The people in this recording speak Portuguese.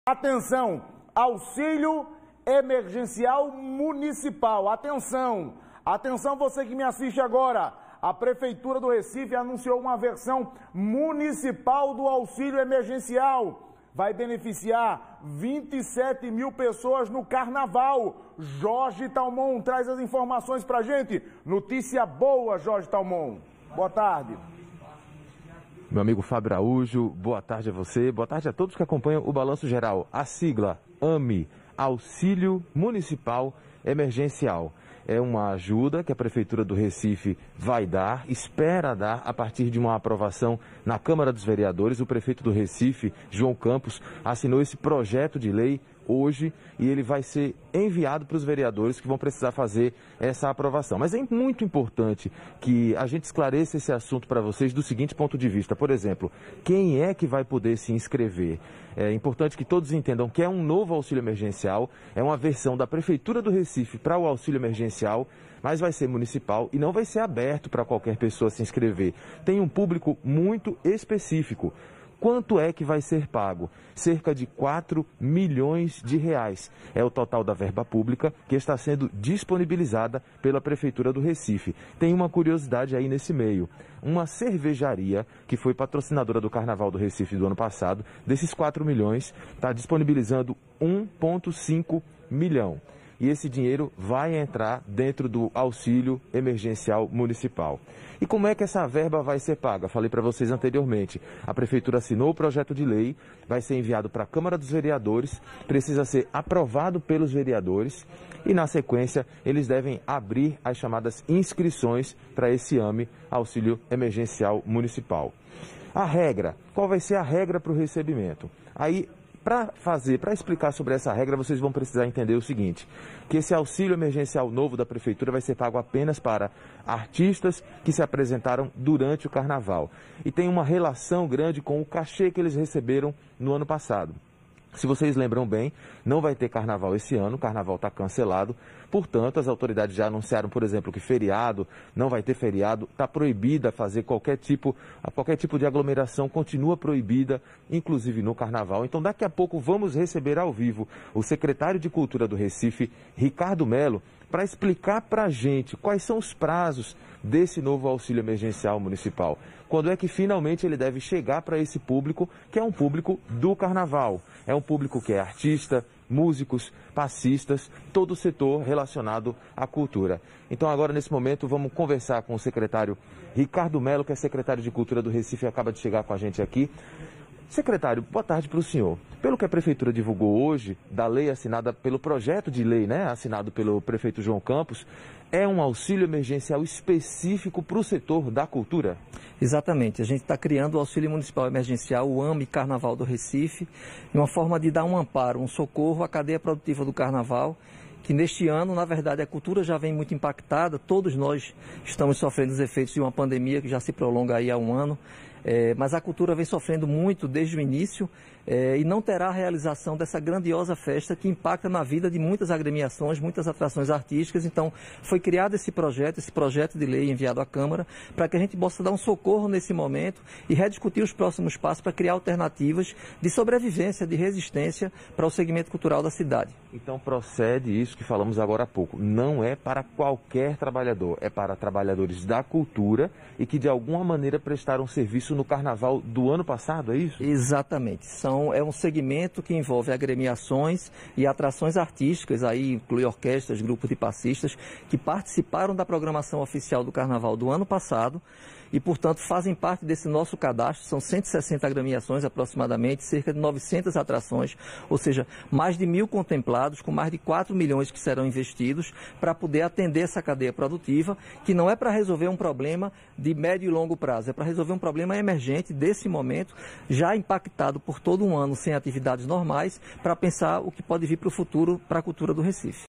Atenção, auxílio emergencial municipal. Atenção, atenção você que me assiste agora. A Prefeitura do Recife anunciou uma versão municipal do auxílio emergencial. Vai beneficiar 27 mil pessoas no Carnaval. Jorge Talmon traz as informações pra gente. Notícia boa, Jorge Talmon. Boa tarde. Meu amigo Fábio Araújo, boa tarde a você, boa tarde a todos que acompanham o Balanço Geral. A sigla AME, Auxílio Municipal Emergencial. É uma ajuda que a Prefeitura do Recife vai dar, espera dar a partir de uma aprovação na Câmara dos Vereadores. O prefeito do Recife, João Campos, assinou esse projeto de lei hoje e ele vai ser enviado para os vereadores que vão precisar fazer essa aprovação. Mas é muito importante que a gente esclareça esse assunto para vocês do seguinte ponto de vista. Por exemplo, quem é que vai poder se inscrever? É importante que todos entendam que é um novo auxílio emergencial, é uma versão da Prefeitura do Recife para o auxílio emergencial, mas vai ser municipal e não vai ser aberto para qualquer pessoa se inscrever. Tem um público muito específico. Quanto é que vai ser pago? Cerca de 4 milhões de reais. É o total da verba pública que está sendo disponibilizada pela Prefeitura do Recife. Tem uma curiosidade aí nesse meio. Uma cervejaria que foi patrocinadora do Carnaval do Recife do ano passado, desses 4 milhões, está disponibilizando 1,5 milhão. E esse dinheiro vai entrar dentro do auxílio emergencial municipal. E como é que essa verba vai ser paga? Falei para vocês anteriormente, a Prefeitura assinou o projeto de lei, vai ser enviado para a Câmara dos Vereadores, precisa ser aprovado pelos vereadores e, na sequência, eles devem abrir as chamadas inscrições para esse AME, Auxílio Emergencial Municipal. A regra, qual vai ser a regra para o recebimento? Aí, para explicar sobre essa regra, vocês vão precisar entender o seguinte, que esse auxílio emergencial novo da Prefeitura vai ser pago apenas para artistas que se apresentaram durante o Carnaval. E tem uma relação grande com o cachê que eles receberam no ano passado. Se vocês lembram bem, não vai ter carnaval esse ano, o carnaval está cancelado. Portanto, as autoridades já anunciaram, por exemplo, que feriado, não vai ter feriado, está proibida fazer qualquer tipo de aglomeração, continua proibida, inclusive no carnaval. Então, daqui a pouco vamos receber ao vivo o secretário de Cultura do Recife, Ricardo Melo, para explicar para a gente quais são os prazos desse novo auxílio emergencial municipal. Quando é que finalmente ele deve chegar para esse público, que é um público do carnaval. É um público que é artista, músicos, passistas, todo o setor relacionado à cultura. Então agora, nesse momento, vamos conversar com o secretário Ricardo Melo, que é secretário de Cultura do Recife e acaba de chegar com a gente aqui. Secretário, boa tarde para o senhor. Pelo que a Prefeitura divulgou hoje, da lei assinada pelo projeto de lei, assinado pelo prefeito João Campos, é um auxílio emergencial específico para o setor da cultura? Exatamente. A gente está criando o Auxílio Municipal Emergencial, o AME Carnaval do Recife, uma forma de dar um amparo, um socorro à cadeia produtiva do Carnaval, que neste ano, na verdade, a cultura já vem muito impactada, todos nós estamos sofrendo os efeitos de uma pandemia que já se prolonga aí há um ano, mas a cultura vem sofrendo muito desde o início e não terá a realização dessa grandiosa festa que impacta na vida de muitas agremiações, muitas atrações artísticas. Então, foi criado esse projeto de lei enviado à Câmara, para que a gente possa dar um socorro nesse momento e rediscutir os próximos passos para criar alternativas de sobrevivência, de resistência para o segmento cultural da cidade. Então, procede isso que falamos agora há pouco. Não é para qualquer trabalhador, é para trabalhadores da cultura e que de alguma maneira prestaram serviço no Carnaval do ano passado, é isso? Exatamente. É um segmento que envolve agremiações e atrações artísticas, aí inclui orquestras, grupos de passistas, que participaram da programação oficial do Carnaval do ano passado e, portanto, fazem parte desse nosso cadastro. São 160 agremiações aproximadamente, cerca de 900 atrações, ou seja, mais de 1.000 contemplados, com mais de 4 milhões que serão investidos para poder atender essa cadeia produtiva, que não é para resolver um problema de médio e longo prazo, é para resolver um problema emergente desse momento, já impactado por todo um ano sem atividades normais, para pensar o que pode vir para o futuro para a cultura do Recife.